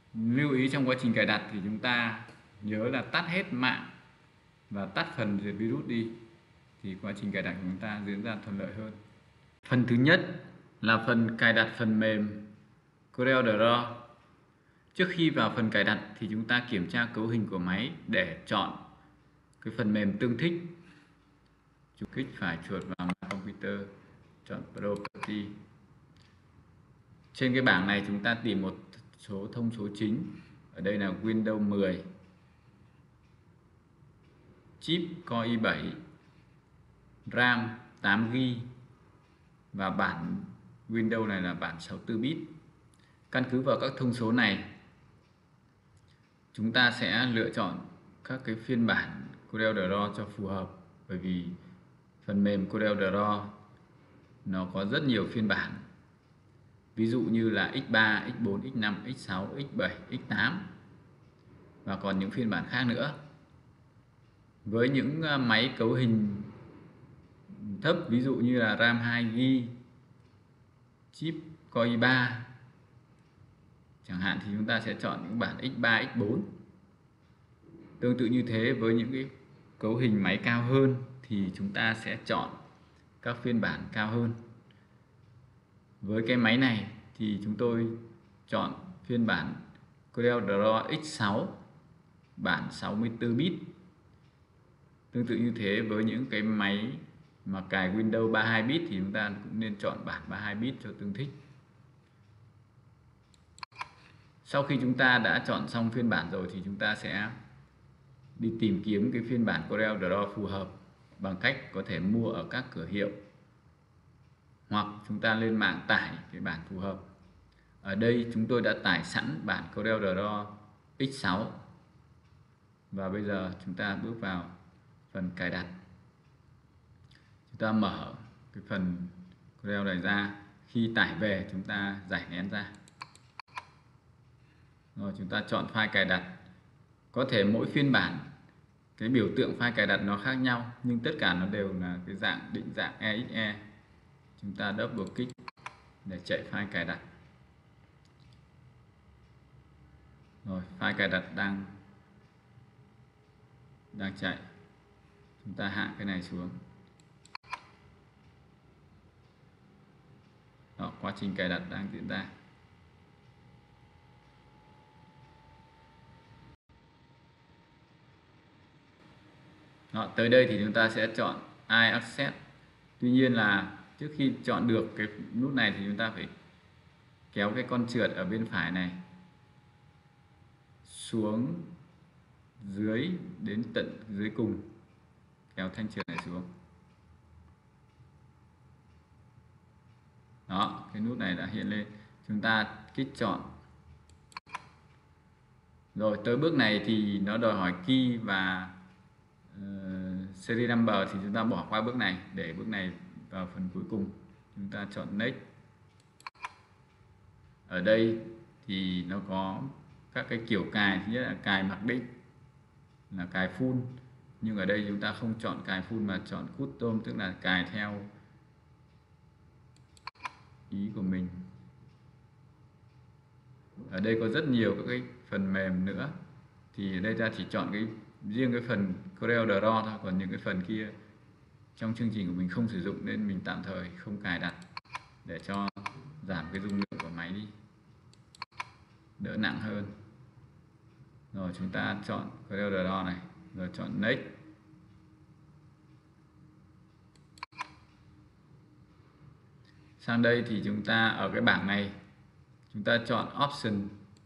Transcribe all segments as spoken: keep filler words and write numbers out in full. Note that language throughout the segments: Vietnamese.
Lưu ý trong quá trình cài đặt thì chúng ta nhớ là tắt hết mạng và tắt phần diệt virus đi, thì quá trình cài đặt của chúng ta diễn ra thuận lợi hơn. Phần thứ nhất là phần cài đặt phần mềm CorelDRAW. Trước khi vào phần cài đặt thì chúng ta kiểm tra cấu hình của máy để chọn cái phần mềm tương thích. Chúng kích phải chuột vào My Computer, chọn Property. Trên cái bảng này chúng ta tìm một số thông số chính. Ở đây là Windows mười, chip Core i bảy, RAM tám gi ga bai và bản Windows này là bản sáu mươi tư bit. Căn cứ vào các thông số này, chúng ta sẽ lựa chọn các cái phiên bản CorelDRAW cho phù hợp, bởi vì phần mềm CorelDRAW nó có rất nhiều phiên bản, ví dụ như là x ba, x bốn, x năm, x sáu, x bảy, x tám và còn những phiên bản khác nữa. Với những máy cấu hình thấp, ví dụ như là RAM hai gi ga bai, chip Core i ba chẳng hạn, thì chúng ta sẽ chọn những bản x ba, x bốn. Tương tự như thế, với những cái cấu hình máy cao hơn thì chúng ta sẽ chọn các phiên bản cao hơn. Với cái máy này thì chúng tôi chọn phiên bản CorelDRAW x sáu bản sáu mươi tư bit. Tương tự như thế, với những cái máy mà cài Windows ba mươi hai bit thì chúng ta cũng nên chọn bản ba mươi hai bit cho tương thích. Sau khi chúng ta đã chọn xong phiên bản rồi thì chúng ta sẽ đi tìm kiếm cái phiên bản CorelDRAW phù hợp bằng cách có thể mua ở các cửa hiệu, hoặc chúng ta lên mạng tải cái bản phù hợp. Ở đây chúng tôi đã tải sẵn bản CorelDRAW x sáu và bây giờ chúng ta bước vào phần cài đặt. Chúng ta mở cái phần Corel này ra, khi tải về chúng ta giải nén ra. Rồi chúng ta chọn file cài đặt. Có thể mỗi phiên bản cái biểu tượng file cài đặt nó khác nhau, nhưng tất cả nó đều là cái dạng định dạng e ích e. Chúng ta double click để chạy file cài đặt. Rồi file cài đặt đang đang chạy. Chúng ta hạ cái này xuống. Đó, quá trình cài đặt đang diễn ra. Đó, tới đây thì chúng ta sẽ chọn I Access. Tuy nhiên là trước khi chọn được cái nút này thì chúng ta phải kéo cái con trượt ở bên phải này xuống dưới đến tận dưới cùng, kéo thanh trượt này xuống. Đó, cái nút này đã hiện lên. Chúng ta kích chọn. Rồi tới bước này thì nó đòi hỏi key và uh, series number, thì chúng ta bỏ qua bước này để bước này vào phần cuối cùng. Chúng ta chọn Next. Ở đây thì nó có các cái kiểu cài. Thứ nhất là cài mặc định, là cài full, nhưng ở đây chúng ta không chọn cài full mà chọn custom, tức là cài theo ý của mình. Ở đây có rất nhiều các cái phần mềm nữa, thì ở đây ta chỉ chọn cái riêng cái phần CorelDRAW thôi, còn những cái phần kia trong chương trình của mình không sử dụng nên mình tạm thời không cài đặt để cho giảm cái dung lượng của máy đi, đỡ nặng hơn. Rồi chúng ta chọn CorelDRAW này, rồi chọn Next. Sang đây thì chúng ta ở cái bảng này chúng ta chọn Option.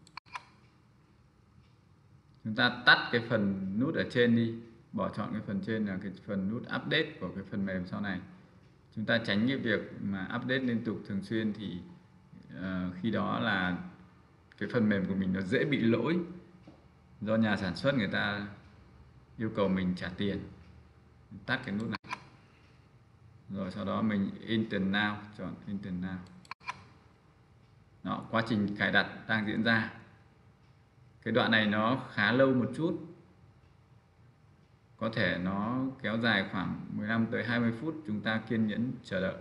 Chúng ta tắt cái phần nút ở trên đi, bỏ chọn cái phần trên là cái phần nút update của cái phần mềm sau này. Chúng ta tránh cái việc mà update liên tục thường xuyên, thì uh, khi đó là cái phần mềm của mình nó dễ bị lỗi do nhà sản xuất người ta yêu cầu mình trả tiền. Tắt cái nút này. Rồi sau đó mình Install Now, chọn Install Now. Đó, quá trình cài đặt đang diễn ra. Cái đoạn này nó khá lâu một chút, có thể nó kéo dài khoảng mười lăm tới hai mươi phút, chúng ta kiên nhẫn chờ đợi.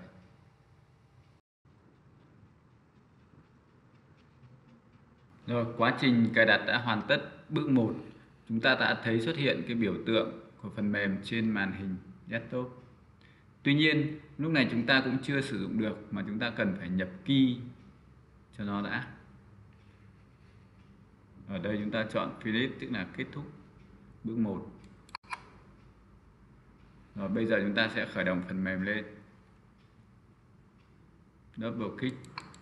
Rồi, quá trình cài đặt đã hoàn tất. Bước một, chúng ta đã thấy xuất hiện cái biểu tượng của phần mềm trên màn hình desktop. Tuy nhiên, lúc này chúng ta cũng chưa sử dụng được mà chúng ta cần phải nhập key cho nó đã. Ở đây chúng ta chọn finish, tức là kết thúc bước một. Rồi bây giờ chúng ta sẽ khởi động phần mềm lên. Double click.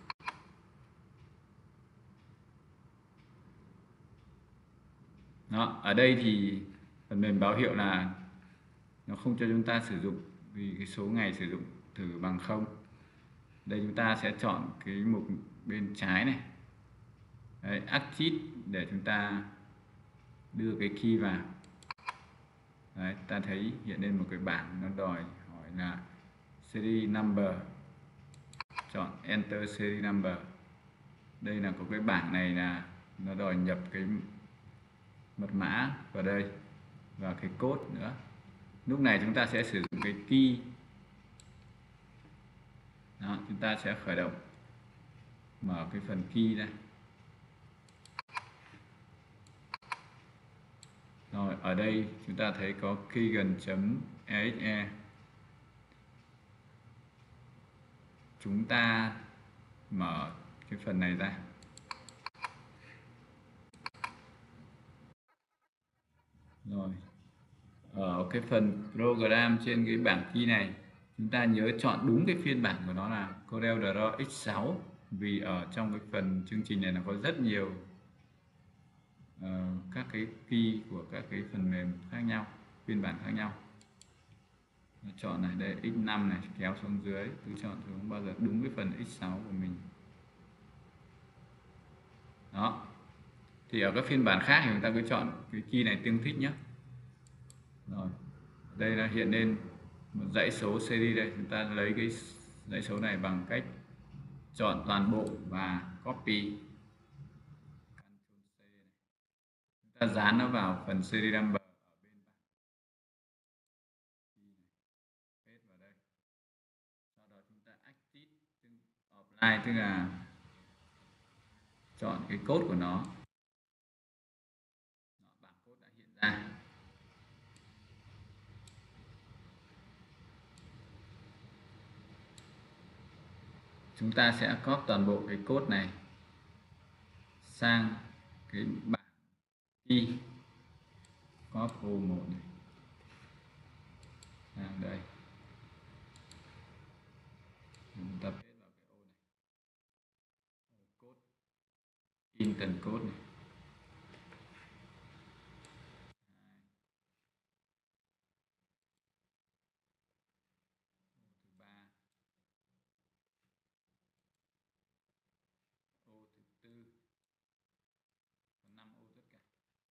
Đó, ở đây thì phần mềm báo hiệu là nó không cho chúng ta sử dụng vì cái số ngày sử dụng thử bằng không. Đây chúng ta sẽ chọn cái mục bên trái này. Đấy, Active để chúng ta đưa cái key vào. Đấy, ta thấy hiện lên một cái bảng nó đòi hỏi là series number. Chọn Enter series number. Đây là có cái bảng này là nó đòi nhập cái mật mã vào đây và cái code nữa. Lúc này chúng ta sẽ sử dụng cái key. Đó, chúng ta sẽ khởi động, mở cái phần key ra. Rồi ở đây chúng ta thấy có keygen.exe. Chúng ta mở cái phần này ra. Rồi ở cái phần program trên cái bảng key này, chúng ta nhớ chọn đúng cái phiên bản của nó là CorelDRAW X sáu, vì ở trong cái phần chương trình này nó có rất nhiều uh, các cái key của các cái phần mềm khác nhau, phiên bản khác nhau. Chọn này, đây X năm này, kéo xuống dưới, tôi chọn xuống bao giờ đúng cái phần X sáu của mình. Đó, thì ở các phiên bản khác thì chúng ta cứ chọn cái key này tương thích nhé. Rồi đây là hiện lên một dãy số series. Đây chúng ta lấy cái dãy số này bằng cách chọn toàn bộ và copy, chúng ta dán nó vào phần series number ở bên paste vào đây. Sau đó chúng ta active offline, tức là chọn cái code của nó. Bảng code đã hiện ra. Chúng ta sẽ copy toàn bộ cái code này sang cái bảng key. Copy ô một này sang đây, chúng ta paste vào cái ô này, code instant code này. Ô thứ tư, có năm ô tất cả.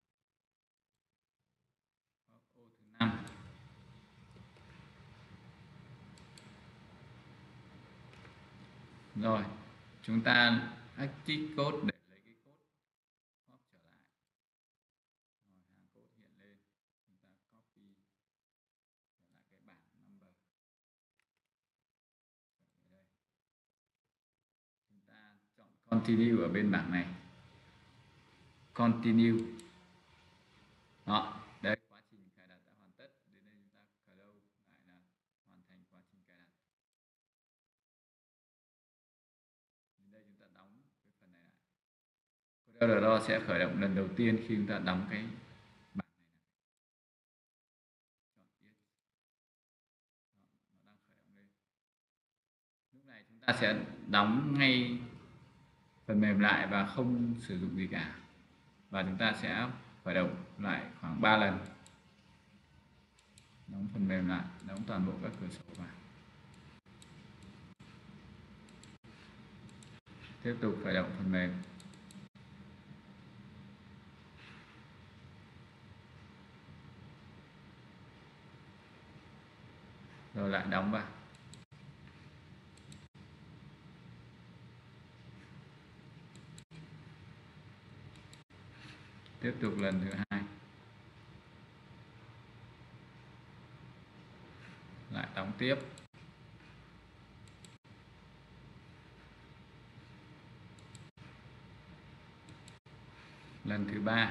Ô thứ năm. Rồi, chúng ta active code để lấy cái code copy trở lại. Rồi, hàng code hiện lên, chúng ta copy trở lại cái bảng number. Đây. Chúng ta chọn continue ở bên bảng này. Continue. Đó, đây quá trình cài đặt đã hoàn tất. Đến đây chúng ta close lại là hoàn thành quá trình cài đặt. Đến đây chúng ta đóng cái phần này lại. CorelDRAW sẽ khởi động lần đầu tiên khi chúng ta đóng cái bảng này. Chọn yes. Đó, nó đang khởi động lên. Lúc này chúng ta sẽ đóng ngay phần mềm lại và không sử dụng gì cả. Và chúng ta sẽ khởi động lại khoảng ba lần. Đóng phần mềm lại, đóng toàn bộ các cửa sổ vào. Tiếp tục khởi động phần mềm. Rồi lại đóng vào. Tiếp tục lần thứ hai. Lại đóng tiếp. lần thứ ba.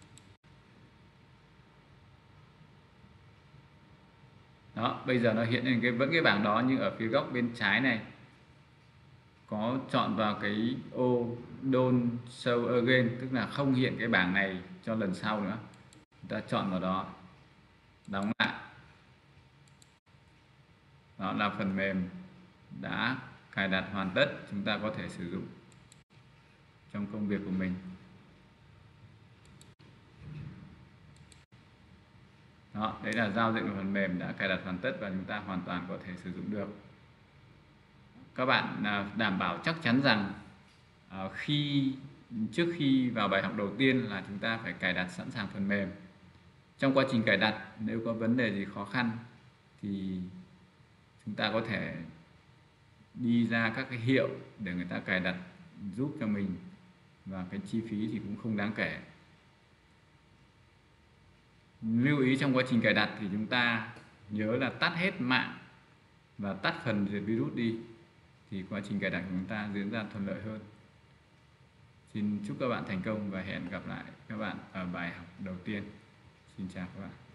Đó, bây giờ nó hiện lên cái vẫn cái bảng đó, nhưng ở phía góc bên trái này có chọn vào cái ô Don't Show Again, tức là không hiện cái bảng này cho lần sau nữa. Chúng ta chọn vào đó, đóng lại. Đó là phần mềm đã cài đặt hoàn tất, chúng ta có thể sử dụng trong công việc của mình. Đó, đấy là giao diện của phần mềm đã cài đặt hoàn tất và chúng ta hoàn toàn có thể sử dụng được. Các bạn đảm bảo chắc chắn rằng khi trước khi vào bài học đầu tiên là chúng ta phải cài đặt sẵn sàng phần mềm. Trong quá trình cài đặt, nếu có vấn đề gì khó khăn thì chúng ta có thể đi ra các cái hiệu để người ta cài đặt giúp cho mình, và cái chi phí thì cũng không đáng kể. Lưu ý trong quá trình cài đặt thì chúng ta nhớ là tắt hết mạng và tắt phần diệt virus đi, thì quá trình cài đặt của chúng ta diễn ra thuận lợi hơn. Xin chúc các bạn thành công và hẹn gặp lại các bạn ở bài học đầu tiên. Xin chào các bạn.